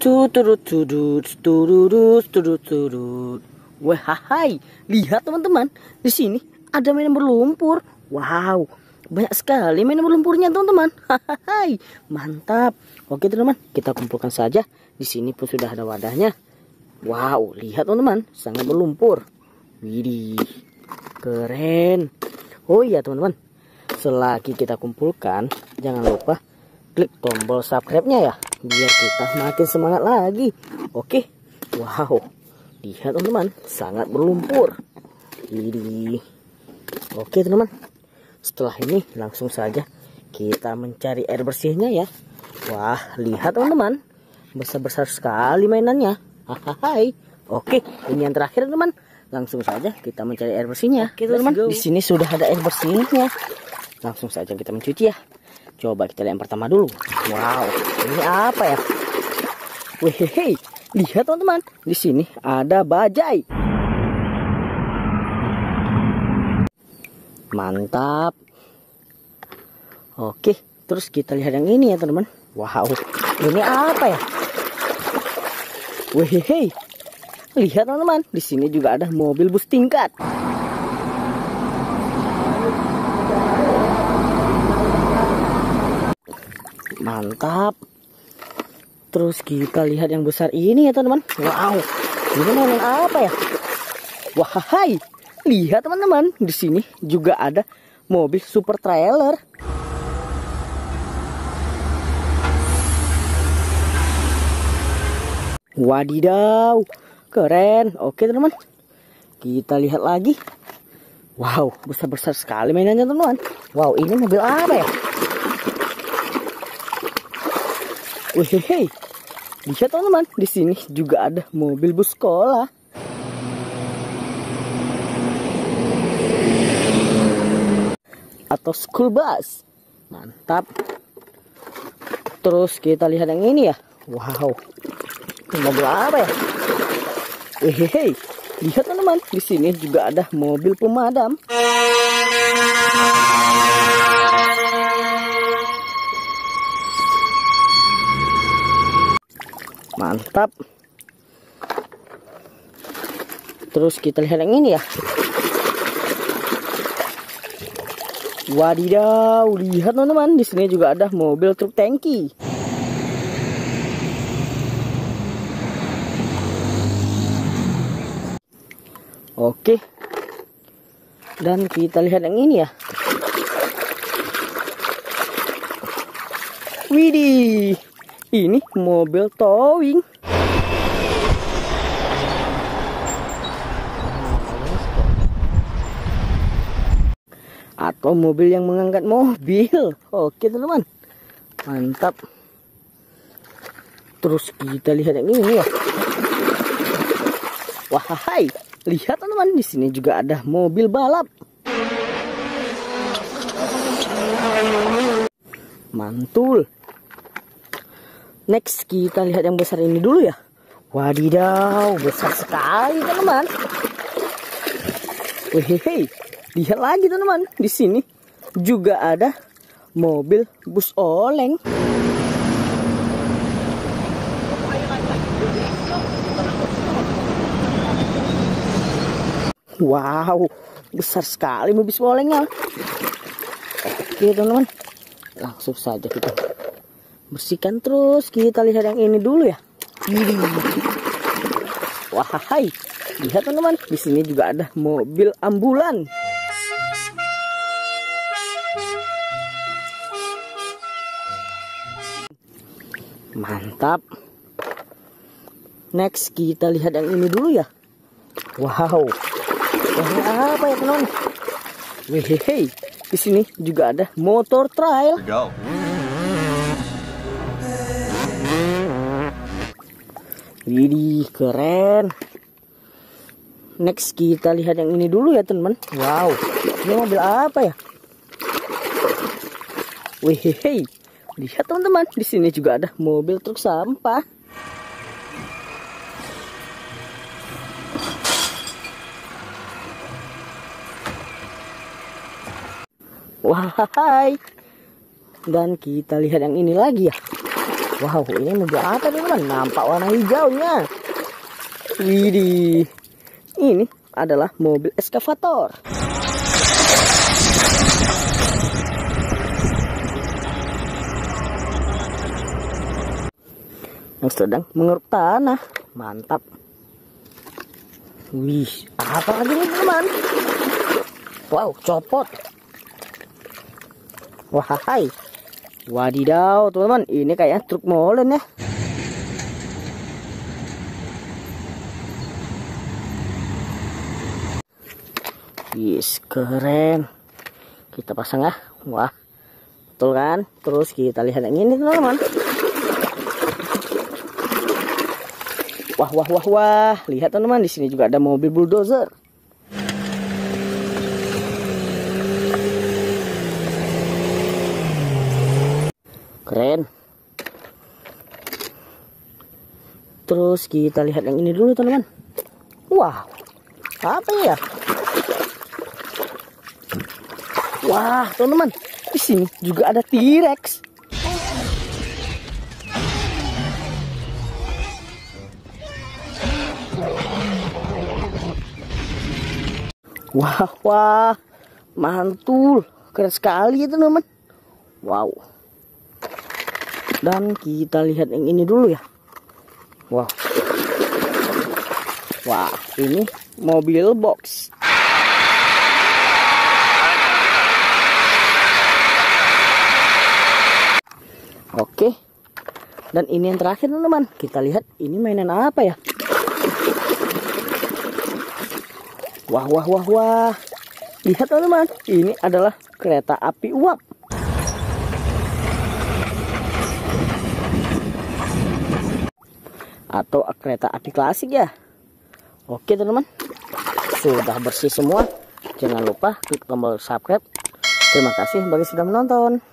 Tuturut turut tururut turut turut. Wah, hai, lihat teman-teman, di sini ada mainan berlumpur. Wow, banyak sekali mainan berlumpurnya teman-teman. Hai, mantap. Oke teman-teman, kita kumpulkan saja. Di sini pun sudah ada wadahnya. Wow, lihat teman-teman, sangat berlumpur. Widih, keren. Oh iya teman-teman, selagi kita kumpulkan, jangan lupa klik tombol subscribe-nya ya, biar kita makin semangat lagi. Oke, wow, lihat teman-teman, sangat berlumpur. Ini, oke teman-teman, setelah ini langsung saja kita mencari air bersihnya ya. Wah, lihat teman-teman, besar-besar sekali mainannya. Hai, oke, ini yang terakhir teman. Langsung saja kita mencari air bersihnya. Oke teman-teman, di sini sudah ada air bersihnya. Langsung saja kita mencuci ya. Coba kita lihat yang pertama dulu. Wow, ini apa ya? Wih, lihat teman-teman, di sini ada bajai. Mantap. Oke, terus kita lihat yang ini ya teman-teman. Wow, ini apa ya? Wih, lihat teman-teman, di sini juga ada mobil bus tingkat. Mantap. Terus kita lihat yang besar ini ya teman-teman. Wow, ini mainan apa ya? Wah, hai, lihat teman-teman, di sini juga ada mobil super trailer. Wadidaw, keren. Oke teman-teman, kita lihat lagi. Wow, besar-besar sekali mainannya teman-teman. Wow, ini mobil apa ya? Wih, lihat teman-teman, di sini juga ada mobil bus sekolah. Atau school bus. Mantap. Terus kita lihat yang ini ya. Wow, ini mobil apa ya? Wih, lihat teman-teman, di sini juga ada mobil pemadam. Mantap. Terus kita lihat yang ini ya. Wadidaw, lihat teman-teman, di sini juga ada mobil truk tangki. Oke. Dan kita lihat yang ini ya. Widih, ini mobil towing. Atau mobil yang mengangkat mobil. Oke teman-teman, mantap. Terus kita lihat yang ini ya. Wah, hai, lihat teman-teman, di sini juga ada mobil balap. Mantul. Next kita lihat yang besar ini dulu ya. Wadidaw, besar sekali teman-teman. Wih, lihat lagi teman-teman, di sini juga ada mobil bus oleng. Wow, besar sekali mobil bus olengnya. Oke teman-teman, langsung saja kita bersihkan. Terus kita lihat yang ini dulu ya. Wah, hai, lihat teman-teman, di sini juga ada mobil ambulan. Mantap. Next kita lihat yang ini dulu ya. Wow, ini apa ya teman-teman? Wih, di sini juga ada motor trail. Widih, keren. Next kita lihat yang ini dulu ya teman-teman. Wow, ini mobil apa ya? Wih, lihat teman-teman, di sini juga ada mobil truk sampah. Wah, hai. Dan kita lihat yang ini lagi ya. Wow, ini mobil apa teman-teman? Nampak warna hijaunya. Widih, ini adalah mobil eskavator. Yang sedang mengeruk tanah. Mantap. Wih, apa lagi nih teman? Wow, copot. Wah, hai. Wadidaw teman-teman, ini kayaknya truk molen ya. Yes, keren. Kita pasang ya. Wah, betul kan? Terus kita lihat yang ini teman-teman. Wah, wah, wah, wah. Lihat teman-teman, di sini juga ada mobil bulldozer. Keren. Terus kita lihat yang ini dulu teman-teman. Wow, apa ya? Wah teman-teman, di sini juga ada T-Rex. Wah, wah, mantul, keren sekali ya teman-teman. Wow. Dan kita lihat yang ini dulu ya. Wow. Wah, ini mobil box. Oke. Dan ini yang terakhir teman-teman. Kita lihat ini mainan apa ya? Wah, wah, wah, wah. Lihat teman-teman, ini adalah kereta api uap. Atau kereta api klasik ya. Oke teman-teman, sudah bersih semua. Jangan lupa klik tombol subscribe. Terima kasih bagi sudah menonton.